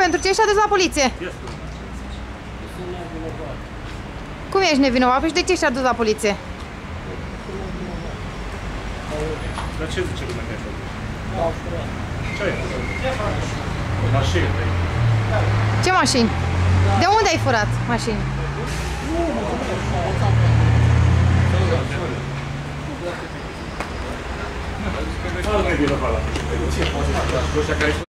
pentru ce ești adus la poliție? Cum ești nevinovat? Păi și de ce ești adus la poliție? Dar ce zice lumea că ai făcut? Ce ai făcut? Mașini. Ce mașini? De unde ai furat mașini? Nu, nu e vinovat la